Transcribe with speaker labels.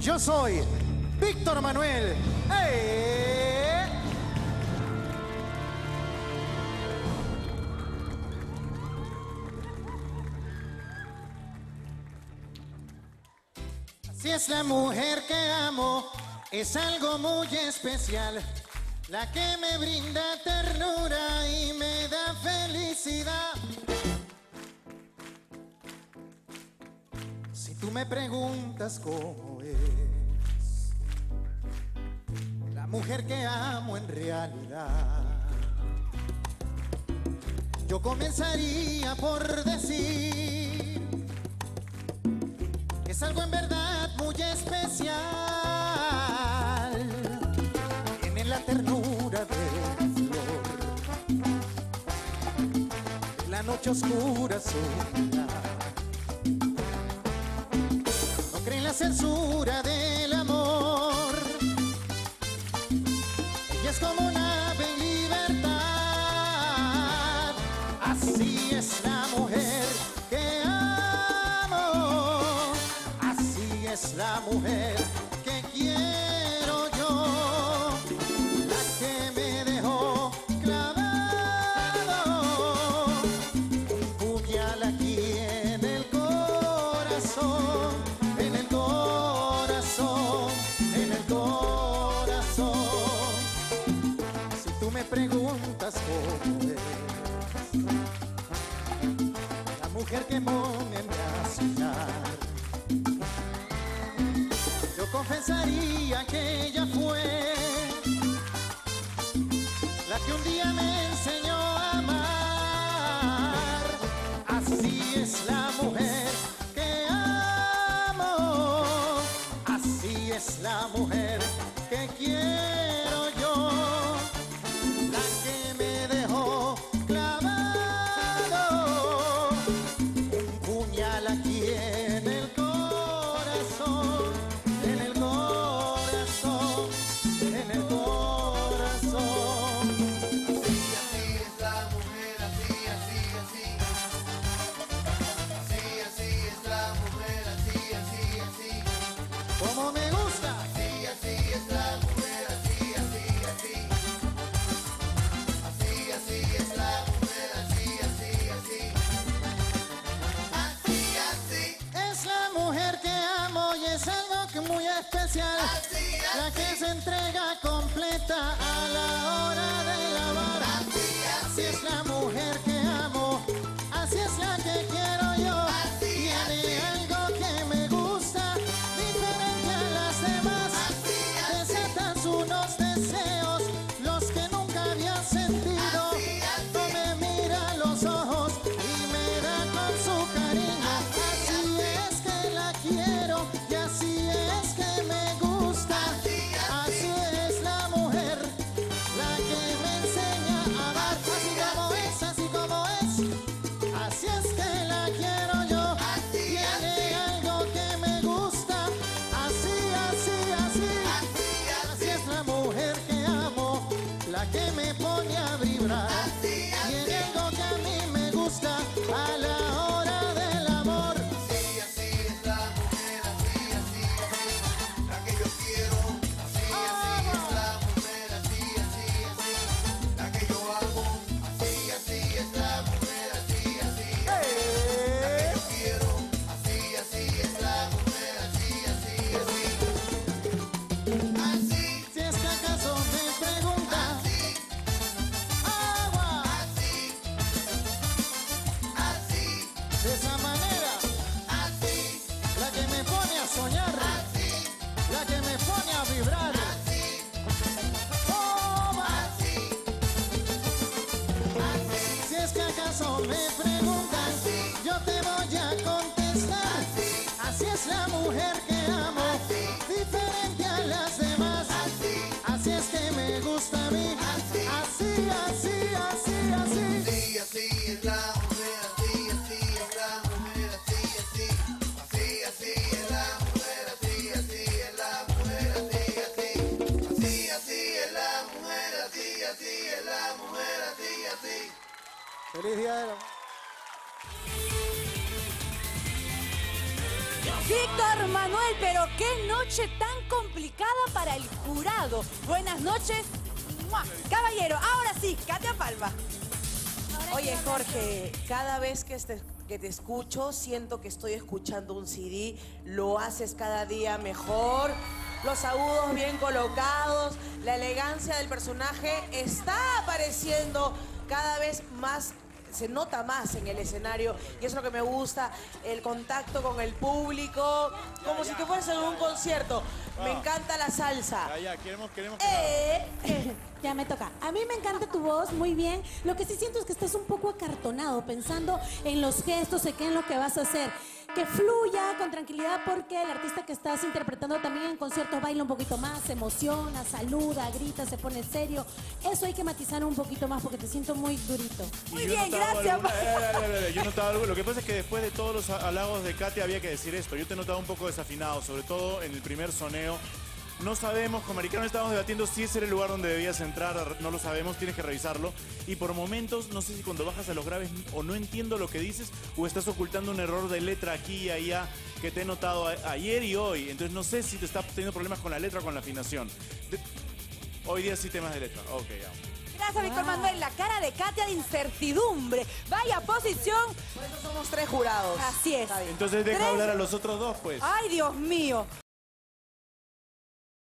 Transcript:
Speaker 1: Yo soy Víctor Manuel. Así es la mujer que amo, es algo muy especial, la que me brinda ternura y me da felicidad. Si tú me preguntas cómo es la mujer que amo en realidad, yo comenzaría por decir que es algo en verdad muy especial. Tiene la ternura de flor, de la noche oscura sola. No cree en la censura del amor. Ella es como un ave en libertad. Así es la mujer que amo. Así es la mujer que quiero yo. La que me dejó clavado un puñal aquí en el corazón, en el corazón, en el corazón. Si tú me preguntas cómo es la mujer que pone a soñar, yo confesaría que ella fue la que un día me enseñó a amar. Así es la mujer que amo. Así es la mujer que quiero yo. La que me dejó clavado un puñal aquí en el corazón, en el corazón, en el corazón.
Speaker 2: Así es la mujer, así es la mujer, así.
Speaker 1: Como me gusta.
Speaker 2: Así es la mujer, así. Así es la mujer, así.
Speaker 1: Es la mujer que amo y es algo que muy especial. La que se entrega completa a la hora de lavar. Así es la mujer que amo, así es la que quiero yo. Tiene algo que me gusta, diferente a las demás. Desetan unos deseos, los que nunca había sentido. No me mira a los ojos y me da con su cariño. Así es que la quiero y así es que me gusta. Así es la mujer, la que me enseña a amar. Así como es, así es que la quiero yo. Tiene algo que me gusta. Así es la mujer que amo, la que me pone a vibrar. Tiene algo que a mí me gusta a la hora del amor.
Speaker 2: Así es la mujer, así. La que yo quiero, así es la mujer, así. La que yo amo, así es la mujer, así. La que yo quiero, así es la mujer, así.
Speaker 1: Si es que acaso me preguntas, agua, de esa manera, la que me pone a soñar, la que me pone a vibrar. Toma. Si es que acaso me preguntas, yo te voy a contestar. Así es la mujer que amo, diferente a las demás. Así es que me gusta a mí. Así.
Speaker 2: Así es la mujer, así es la mujer, así. Así es la mujer, así es la mujer, así. Así es la mujer, así es la mujer, así.
Speaker 1: Feliz día del amor.
Speaker 3: Yo Víctor Manuel, pero qué noche tan complicada para el jurado. Buenas noches. ¡Mua! Caballero, ahora sí, Katia Palma.
Speaker 4: Oye, Jorge, cada vez que te escucho, siento que estoy escuchando un CD. Lo haces cada día mejor. Los agudos bien colocados. La elegancia del personaje está apareciendo cada vez más. Se nota más en el escenario y es lo que me gusta, el contacto con el público, como si tú fueras en un concierto. Me encanta la salsa.
Speaker 5: Queremos
Speaker 6: Ya me toca. A mí me encanta tu voz, muy bien. Lo que sí siento es que estás un poco acartonado, pensando en los gestos, en qué es lo que vas a hacer. Que fluya con tranquilidad porque el artista que estás interpretando también en conciertos baila un poquito más, se emociona, saluda, grita, se pone serio. Eso hay que matizar un poquito más porque te siento muy durito.
Speaker 3: Muy bien, gracias.
Speaker 5: Yo notaba algo. Lo que pasa es que después de todos los halagos de Katia había que decir esto. Yo te he notado un poco desafinado, sobre todo en el primer soneo. No sabemos, con Maricano estábamos debatiendo si ese era el lugar donde debías entrar, no lo sabemos, tienes que revisarlo. Y por momentos, no sé si cuando bajas a los graves o no entiendo lo que dices o estás ocultando un error de letra aquí y allá que te he notado ayer y hoy. Entonces no sé si te estás teniendo problemas con la letra o con la afinación. Hoy día sí temas de letra. Ok, ya.
Speaker 3: Gracias, Víctor Manuel. La cara de Katia de incertidumbre. Vaya posición.
Speaker 4: Por eso somos 3 jurados.
Speaker 3: Así es.
Speaker 5: Entonces deja hablar a los otros dos, pues.
Speaker 3: Ay, Dios mío.